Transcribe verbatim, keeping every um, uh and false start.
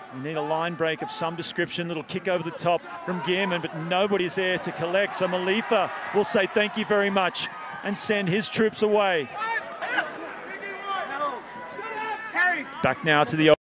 We need a line break of some description. Little kick over the top from Guillimin, but nobody's there to collect. So Malifa will say thank you very much and send his troops away. Back now to the